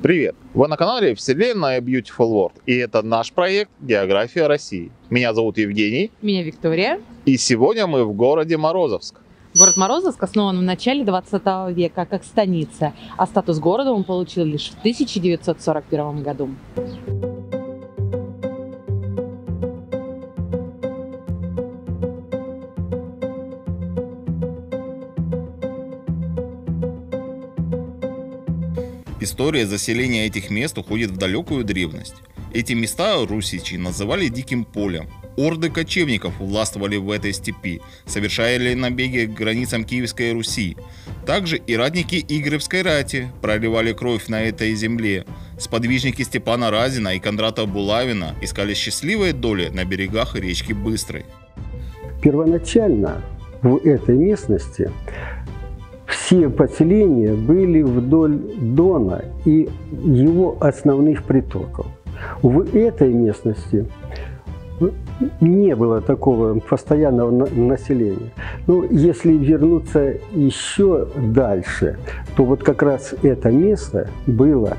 Привет! Вы на канале Вселенная Beautiful World, и это наш проект «География России». Меня зовут Евгений. Меня Виктория. И сегодня мы в городе Морозовск. Город Морозовск основан в начале 20 века как станица, а статус города он получил лишь в 1941 году. История заселения этих мест уходит в далекую древность. Эти места русичи называли Диким полем. Орды кочевников властвовали в этой степи, совершали набеги к границам Киевской Руси. Также и ратники Игоревской рати проливали кровь на этой земле. Сподвижники Степана Разина и Кондрата Булавина искали счастливые доли на берегах речки Быстрой. Первоначально в этой местности все поселения были вдоль Дона и его основных притоков. В этой местности не было такого постоянного населения. Но если вернуться еще дальше, то вот как раз это место было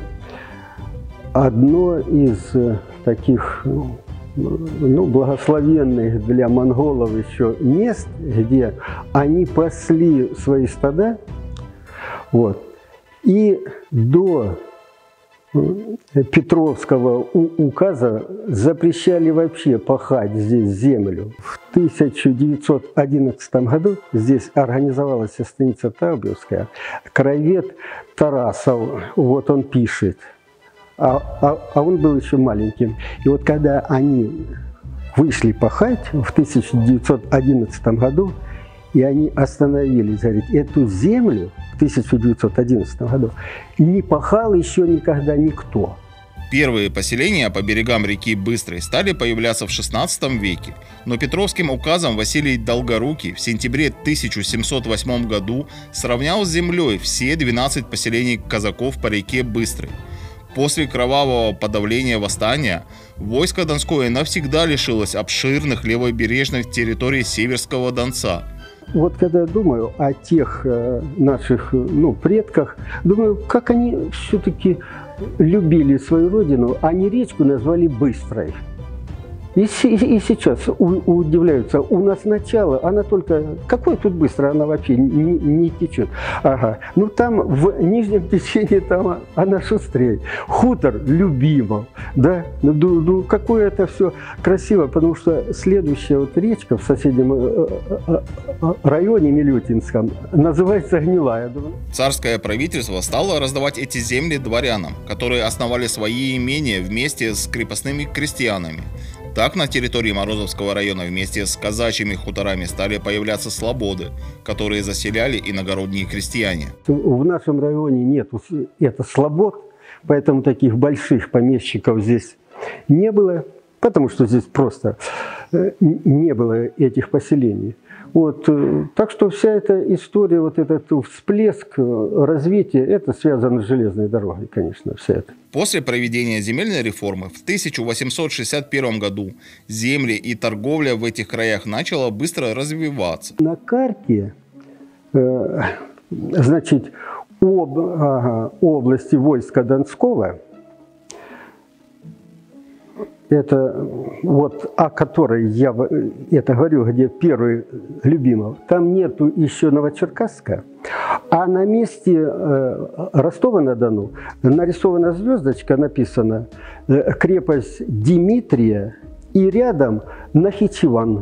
одно из таких благословенных для монголов еще мест, где они пасли свои стада, и до Петровского указа запрещали вообще пахать здесь землю. В 1911 году здесь организовалась станица Таубевская. Краевед Тарасов, вот он пишет, а он был еще маленьким. И вот когда они вышли пахать в 1911 году, и они остановились, говорит, эту землю в 1911 году не пахал еще никогда никто. Первые поселения по берегам реки Быстрой стали появляться в XVI веке, но Петровским указом Василий Долгорукий в сентябре 1708 году сравнял с землей все 12 поселений казаков по реке Быстрой. После кровавого подавления восстания войско Донское навсегда лишилось обширных левобережных территорий Северского Донца. Вот когда я думаю о тех наших предках, думаю, как они все-таки любили свою родину, они речку назвали Быстрой. И сейчас удивляются, у нас начало, она только, какой тут быстро, она вообще не течет. Ага, там в нижнем течении там она шустрее. Хутор Любимов, да, какое это все красиво, потому что следующая речка в соседнем районе Милютинском называется Гнилая. Царское правительство стало раздавать эти земли дворянам, которые основали свои имения вместе с крепостными крестьянами. Так на территории Морозовского района вместе с казачьими хуторами стали появляться слободы, которые заселяли иногородние крестьяне. В нашем районе нет слобод, поэтому таких больших помещиков здесь не было, потому что здесь просто не было этих поселений. Так что вся эта история, этот всплеск развития, это связано с железной дорогой, конечно, вся это. После проведения земельной реформы в 1861 году земли и торговля в этих краях начала быстро развиваться. На карте, области войска Донского, это о которой я это говорю, где первый Любимов, там нету еще Новочеркасска, а на месте Ростова-на-Дону нарисована звездочка, написано крепость Дмитрия и рядом Нахичеван.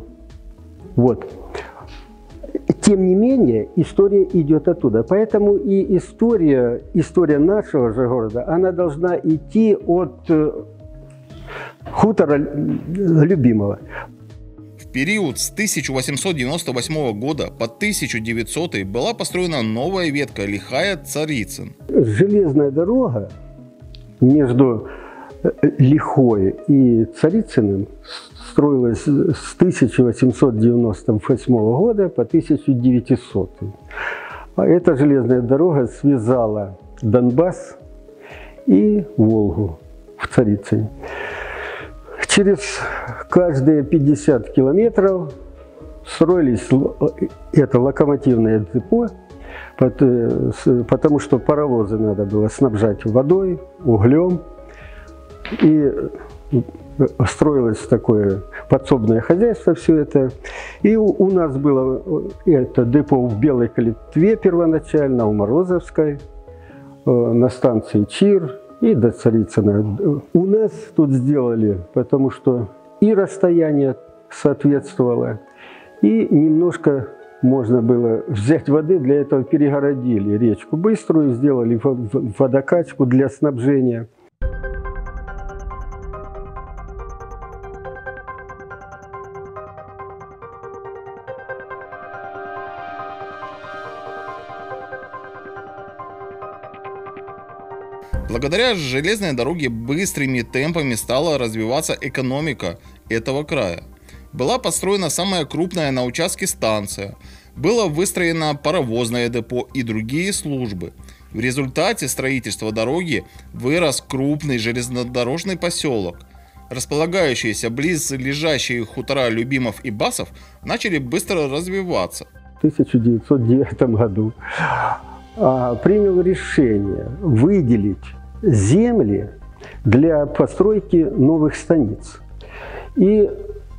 Тем не менее, история идет оттуда. Поэтому и история нашего же города, она должна идти от хутора Любимого. В период с 1898 года по 1900 была построена новая ветка Лихая-Царицын. Железная дорога между Лихой и Царицыным строилась с 1898 года по 1900. Эта железная дорога связала Донбасс и Волгу в Царицыне. Через каждые 50 километров строились это локомотивное депо, потому что паровозы надо было снабжать водой, углем. И строилось такое подсобное хозяйство, все это. И у нас было это депо в Белой Калитве первоначально, у Морозовской, на станции Чир и до Царицына. У нас тут сделали, потому что и расстояние соответствовало, и немножко можно было взять воды, для этого перегородили речку Быструю, сделали водокачку для снабжения. Благодаря железной дороге быстрыми темпами стала развиваться экономика этого края. Была построена самая крупная на участке станция, было выстроено паровозное депо и другие службы. В результате строительства дороги вырос крупный железнодорожный поселок. Располагающиеся близ лежащие хутора Любимов и Басов начали быстро развиваться. В 1909 году принял решение выделить земли для постройки новых станиц. И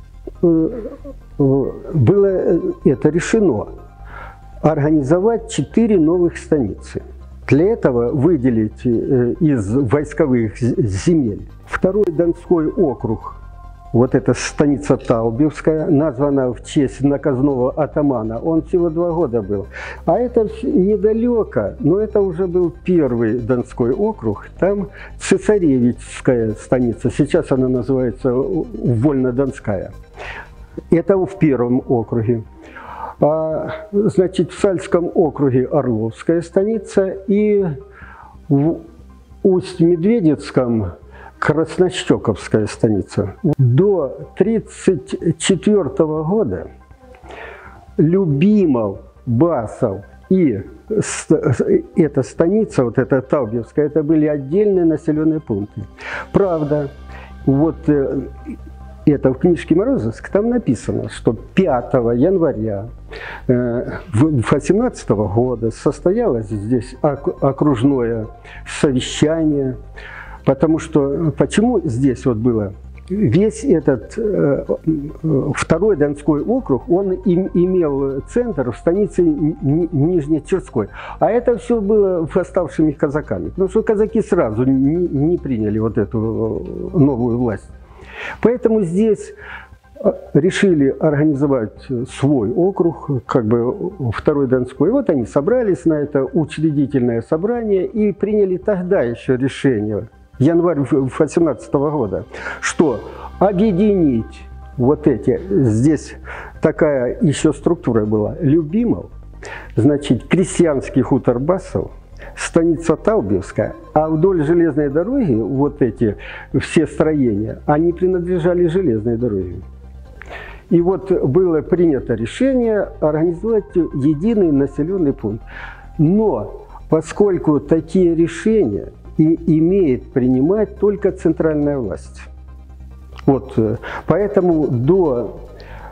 было это решено организовать 4 новых станицы. Для этого выделить из войсковых земель второй Донской округ. Вот эта станица Таубевская, названа в честь наказного атамана. Он всего 2 года был. А это недалеко, но это уже был первый Донской округ. Там Цесаревичская станица. Сейчас она называется Вольнодонская. Это в первом округе. Значит, в Сальском округе Орловская станица и в Усть-Медведецком Краснощековская станица. До 1934 года Любимов, Басов и эта станица, вот эта Таубевская, это были отдельные населенные пункты. Правда, вот это в книжке Морозовск, там написано, что 5 января 18 года состоялось здесь окружное совещание. Потому что, почему здесь вот было? Весь этот второй Донской округ, он имел центр в станице Нижнечерской. А это все было восставшими казаками. Потому что казаки сразу не приняли вот эту новую власть. Поэтому здесь решили организовать свой округ, как бы второй Донской. И вот они собрались на это учредительное собрание и приняли тогда еще решение, январь 2018 года, что объединить вот эти, здесь такая еще структура была, Любимов, значит, крестьянский хутор Басов, станица Таубевская, а вдоль железной дороги вот эти все строения, они принадлежали железной дороге. И вот было принято решение организовать единый населенный пункт. Но поскольку такие решения и имеет принимать только центральная власть. Вот, поэтому до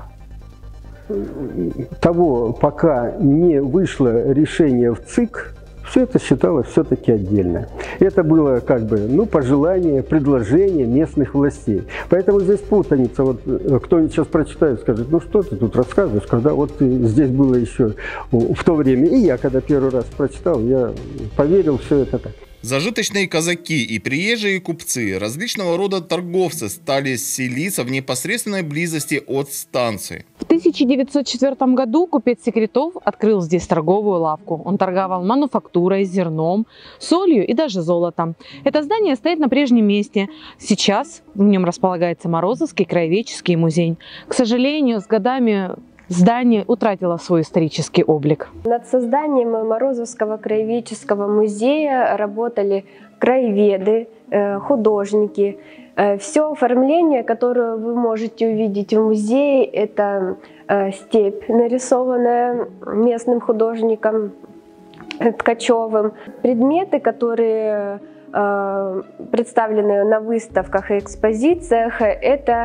того, пока не вышло решение в ЦИК, все это считалось все-таки отдельно. Это было как бы, ну, пожелание, предложение местных властей. Поэтому здесь путаница. Вот кто-нибудь сейчас прочитает, скажет, ну что ты тут рассказываешь, когда вот здесь было еще в то время. И я, когда первый раз прочитал, я поверил, все это так. Зажиточные казаки и приезжие купцы, различного рода торговцы стали селиться в непосредственной близости от станции. В 1904 году купец Секретов открыл здесь торговую лавку. Он торговал мануфактурой, зерном, солью и даже золотом. Это здание стоит на прежнем месте. Сейчас в нем располагается Морозовский краеведческий музей. К сожалению, с годами здание утратило свой исторический облик. Над созданием Морозовского краеведческого музея работали краеведы, художники. Все оформление, которое вы можете увидеть в музее, это степь, нарисованная местным художником Ткачевым. Предметы, которые представлены на выставках и экспозициях, это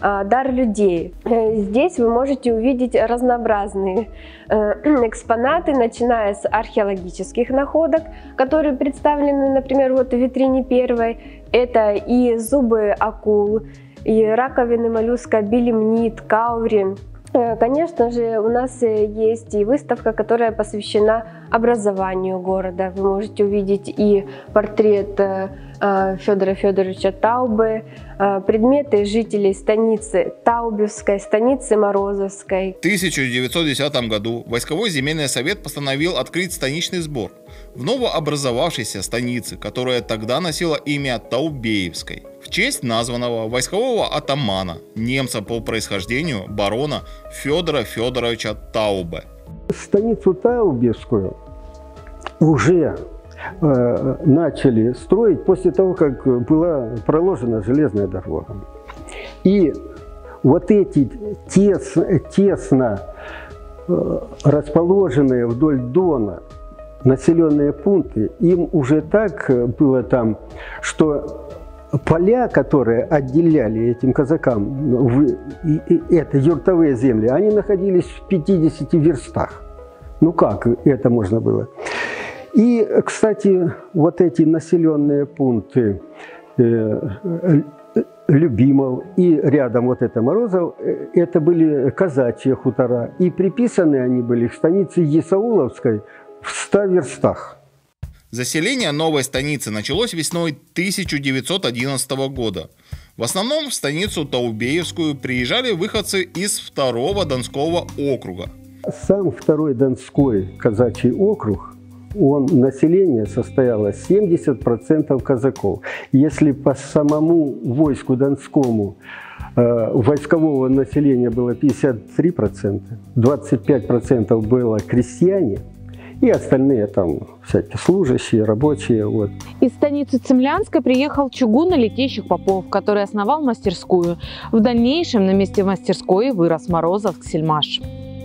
дар людей. Здесь вы можете увидеть разнообразные экспонаты, начиная с археологических находок, которые представлены, например, вот в витрине первой. Это и зубы акул, и раковины моллюска белемнит, каури. Конечно же, у нас есть и выставка, которая посвящена образованию города. Вы можете увидеть и портрет Федора Федоровича Таубе, предметы жителей станицы Таубевской, станицы Морозовской. В 1910 году Войсковой земельный совет постановил открыть станичный сбор в новообразовавшейся станице, которая тогда носила имя Таубеевской, в честь названного войскового атамана, немца по происхождению барона Федора Федоровича Таубе. Станицу Таубевскую уже начали строить после того, как была проложена железная дорога. И вот эти тесно расположенные вдоль Дона населенные пункты, им уже так было там, что поля, которые отделяли этим казакам, это юртовые земли, они находились в 50 верстах. Ну как это можно было? И, кстати, вот эти населенные пункты Любимов и рядом вот это Морозов, это были казачьи хутора. И приписаны они были к станице Есауловской в 100 верстах. Заселение новой станицы началось весной 1911 года. В основном в станицу Таубеевскую приезжали выходцы из 2-го Донского округа. Сам 2-й Донской казачий округ, население состояло 70% казаков. Если по самому войску Донскому войскового населения было 53%, 25% было крестьяне, и остальные там всякие служащие, рабочие. Вот. Из станицы Цемлянской приехал чугун на летящих попов, который основал мастерскую. В дальнейшем на месте мастерской вырос Морозовск-Сельмаш.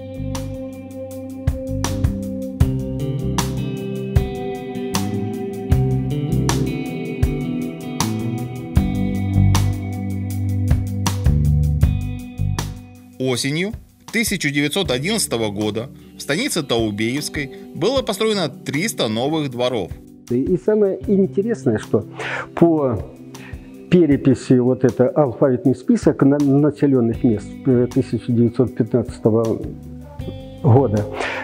Осенью 1911 года в станице Таубеевской было построено 300 новых дворов. И самое интересное, что по переписи, вот это алфавитный список населенных мест 1915 года,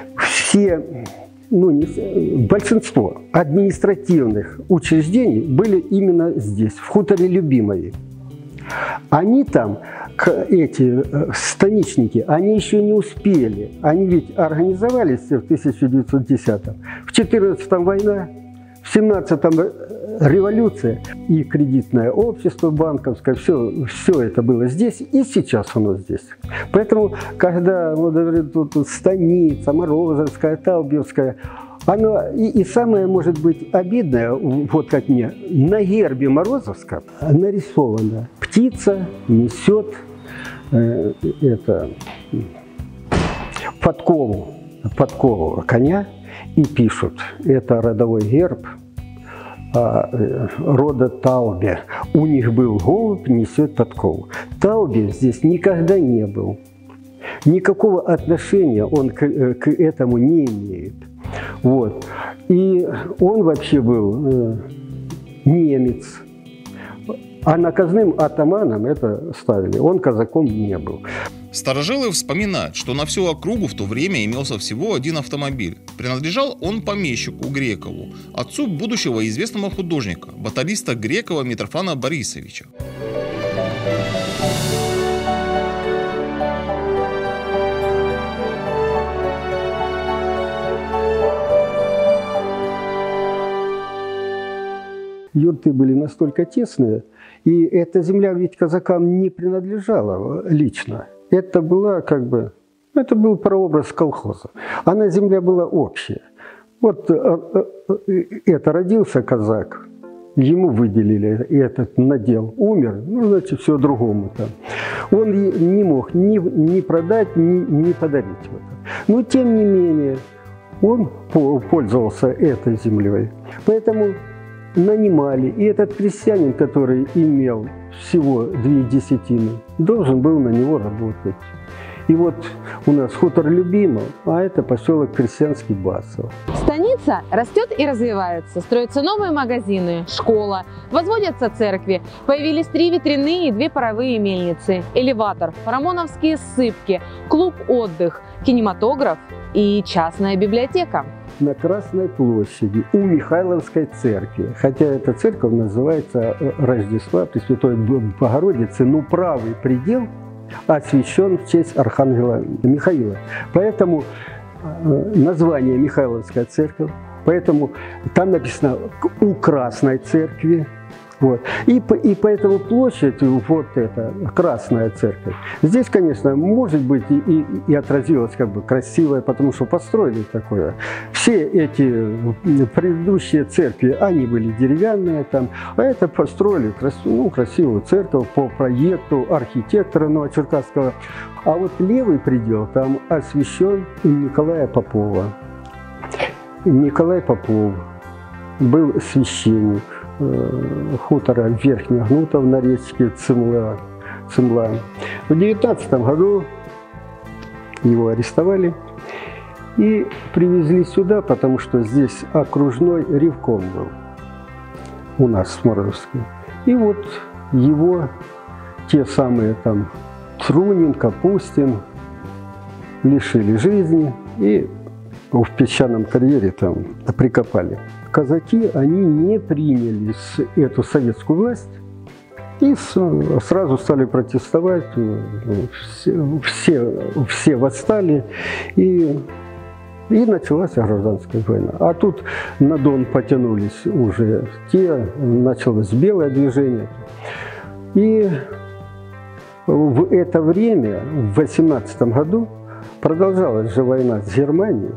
большинство административных учреждений были именно здесь, в хуторе Любимове. Они там, эти станичники, они еще не успели. Они ведь организовались в 1910-м. В 14-м война, в 17-м революция и кредитное общество банковское, все это было здесь, и сейчас оно здесь. Поэтому, когда вот, говорят, тут станица Морозовская, Таубевская, оно и самое, может быть, обидное, вот как мне, на гербе Морозовска нарисована птица, несет подкову коня, и пишут, это родовой герб рода Таубе. У них был голубь, несет подкову. Таубе здесь никогда не был. Никакого отношения он к этому не имеет. Вот. И он вообще был немец. А наказным атаманом это ставили. Он казаком не был. Старожилы вспоминают, что на всю округу в то время имелся всего один автомобиль. Принадлежал он помещику Грекову, отцу будущего известного художника, баталиста Грекова Митрофана Борисовича. Юрты были настолько тесные, и эта земля ведь казакам не принадлежала лично. Это была это был прообраз колхоза. Она земля была общая. Вот это родился казак, ему выделили этот надел, умер, значит, все другому там. Он не мог ни продать, ни подарить. Но тем не менее, он пользовался этой землей. Поэтому нанимали. И этот крестьянин, который имел всего 2 десятины, должен был на него работать. И вот у нас хутор Любимов, а это поселок Крестьянский Басов. Станица растет и развивается. Строятся новые магазины, школа, возводятся церкви. Появились 3 ветряные и 2 паровые мельницы, элеватор, парамоновские ссыпки, клуб-отдых, кинематограф и частная библиотека. На Красной площади у Михайловской церкви, хотя эта церковь называется Рождества Пресвятой Богородицы, но правый предел освящен в честь архангела Михаила. Поэтому название Михайловская церковь, поэтому там написано «у Красной церкви». Вот. И поэтому площадь, вот эта Красная церковь, здесь, конечно, может быть и отразилось как бы красивое, потому что построили такое. Все эти предыдущие церкви, они были деревянные там, а это построили красивую церковь по проекту архитектора Новочеркасского. А вот левый предел там освящен Николая Попова. Николай Попов был священник хутора Верхних Гнутов на речке Цимла. В 19 году его арестовали и привезли сюда, потому что здесь окружной ревком был у нас в Смородовске. И вот его те самые там Трунин, Капустин лишили жизни и в песчаном карьере там прикопали. Казаки, они не приняли эту советскую власть и сразу стали протестовать, все восстали, и началась гражданская война. А тут на Дон потянулись уже те, началось белое движение. И в это время, в 18 году, продолжалась же война с Германией.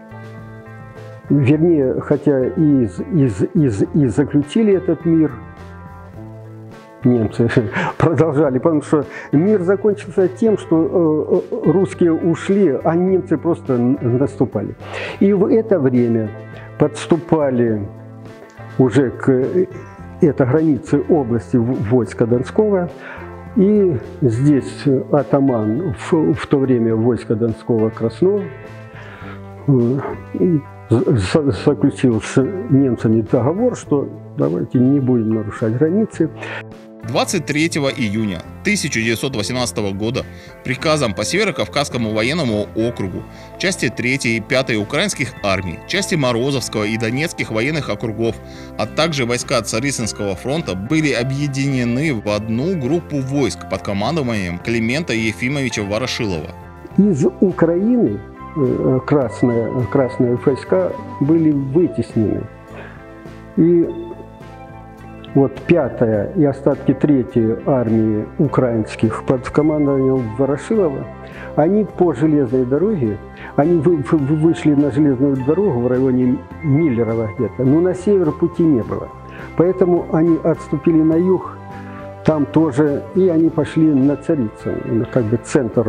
Вернее, хотя и заключили этот мир, немцы продолжали, потому что мир закончился тем, что русские ушли, а немцы просто наступали. И в это время подступали уже к этой границе области войска Донского, и здесь атаман в то время войска Донского Краснов заключил с немцами договор, что давайте не будем нарушать границы. 23 июня 1918 года приказом по Северо-Кавказскому военному округу части 3 и 5 украинских армий, части Морозовского и Донецких военных округов, а также войска Царицынского фронта были объединены в одну группу войск под командованием Климента Ефимовича Ворошилова. Из Украины красные войска были вытеснены. И вот 5-я и остатки 3-й армии украинских под командованием Ворошилова, они по железной дороге, они вышли на железную дорогу в районе Миллерова где-то, но на север пути не было. Поэтому они отступили на юг, там тоже, и они пошли на Царицын, как бы центр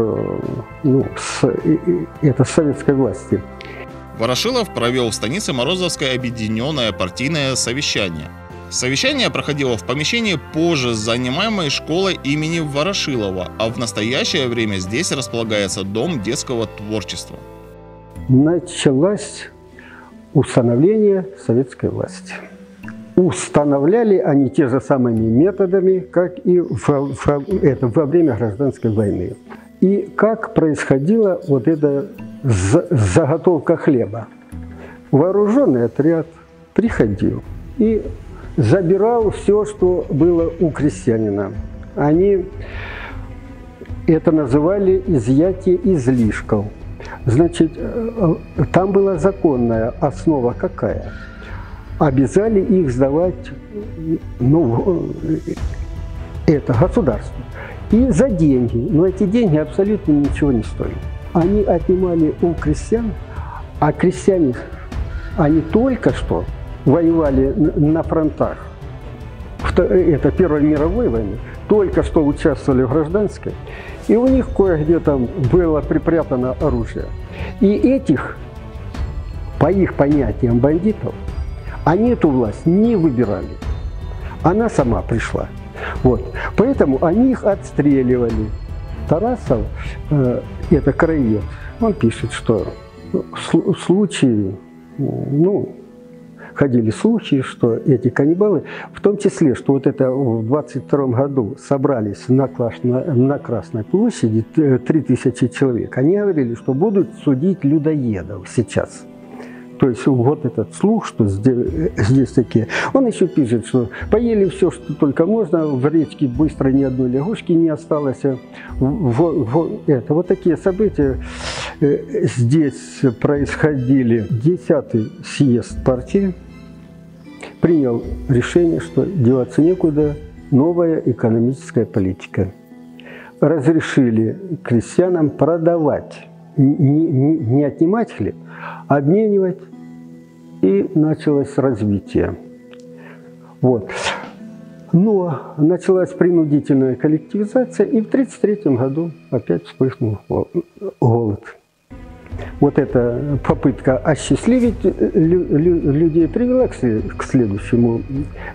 это советской власти. Ворошилов провел в станице Морозовское объединенное партийное совещание. Совещание проходило в помещении позже занимаемой школой имени Ворошилова, а в настоящее время здесь располагается Дом детского творчества. Началось установление советской власти. Устанавливали они те же самыми методами, как и во время гражданской войны. И как происходила вот эта заготовка хлеба. Вооруженный отряд приходил и забирал все, что было у крестьянина. Они это называли изъятие излишков. Значит, там была законная основа какая? Обязали их сдавать, это государство. И за деньги. Но эти деньги абсолютно ничего не стоили. Они отнимали у крестьян, а крестьяне, они только что воевали на фронтах. Это Первой мировой войны. Только что участвовали в гражданской. И у них кое-где там было припрятано оружие. И этих, по их понятиям, бандитов, Они эту власть не выбирали. Она сама пришла. Вот. Поэтому они их отстреливали. Тарасов, это краевед, он пишет, что в случае, ходили слухи, что эти каннибалы, в том числе, что вот это в 22 году собрались на Красной площади 3000 человек, они говорили, что будут судить людоедов сейчас. То есть вот этот слух, что здесь такие. Он еще пишет, что поели все, что только можно, в речке быстро ни одной лягушки не осталось. Вот такие события здесь происходили. 10-й съезд партии принял решение, что деваться некуда, новая экономическая политика. Разрешили крестьянам продавать, не отнимать хлеб, а обменивать. И началось развитие. Вот. Но началась принудительная коллективизация, и в 1933 году опять вспыхнул голод. Вот эта попытка осчастливить людей привела к следующему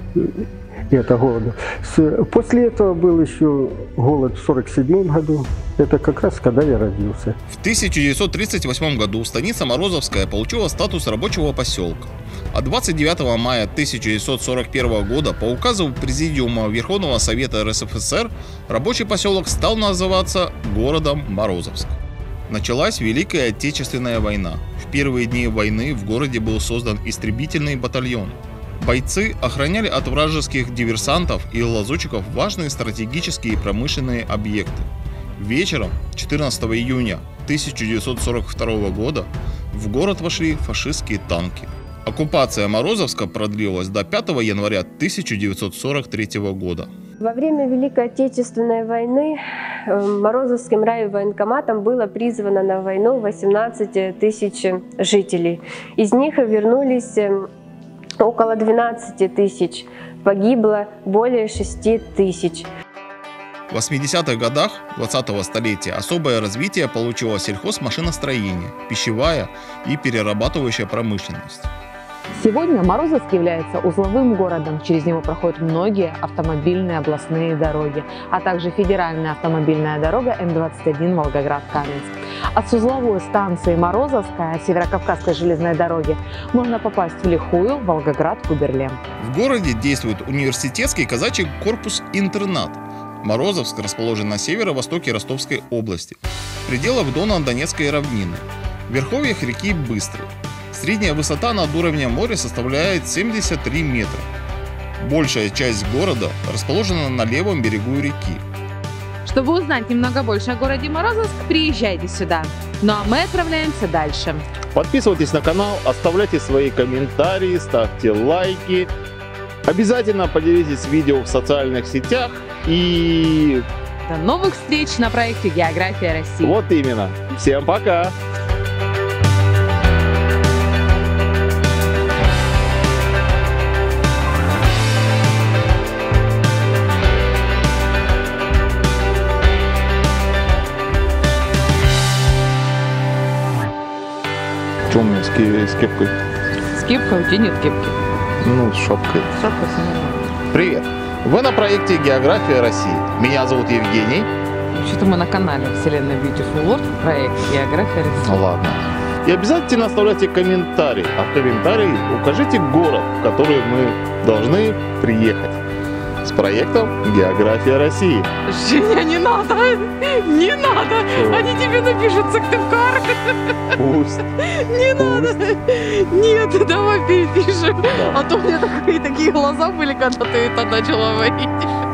голоду. После этого был еще голод в 1947 году. Это как раз когда я родился. В 1938 году станица Морозовская получила статус рабочего поселка. А 29 мая 1941 года по указу Президиума Верховного Совета РСФСР рабочий поселок стал называться городом Морозовск. Началась Великая Отечественная война. В первые дни войны в городе был создан истребительный батальон. Бойцы охраняли от вражеских диверсантов и лазутчиков важные стратегические и промышленные объекты. Вечером 14 июня 1942 года в город вошли фашистские танки. Оккупация Морозовска продлилась до 5 января 1943 года. Во время Великой Отечественной войны Морозовским райвоенкоматом было призвано на войну 18 тысяч жителей. Из них вернулись около 12 тысяч, погибло более 6 тысяч. В 80-х годах 20-го столетия особое развитие получило сельхозмашиностроение, пищевая и перерабатывающая промышленность. Сегодня Морозовск является узловым городом. Через него проходят многие автомобильные областные дороги, а также федеральная автомобильная дорога М-21 Волгоград-Каменск. От узловой станции Морозовская Северокавказской железной дороги можно попасть в Лихую, Волгоград, Куберлем. В городе действует университетский казачий корпус-интернат. Морозовск расположен на северо-востоке Ростовской области, в пределах Дона Донецкой равнины, в верховьях реки Быстрый. Средняя высота над уровнем моря составляет 73 метра. Большая часть города расположена на левом берегу реки. Чтобы узнать немного больше о городе Морозовск, приезжайте сюда. Ну а мы отправляемся дальше. Подписывайтесь на канал, оставляйте свои комментарии, ставьте лайки. Обязательно поделитесь видео в социальных сетях и... До новых встреч на проекте «География России». Вот именно. Всем пока! Что у меня с кепкой? С кепкой? У тебя нет кепки. Ну, с шапкой. Шапка сняла. Привет! Вы на проекте «География России». Меня зовут Евгений. Вообще-то мы на канале Вселенная Beautiful World, проект «География России». Ну ладно. И обязательно оставляйте комментарий. А в комментарии укажите город, в который мы должны приехать. С проектом «География России». Женя, не надо! Не надо! Чего? Они тебе напишут Сыктывкар. Пусть. Не надо! Нет, давай перепишем. Да. А то у меня такие глаза были, когда ты это начала говорить.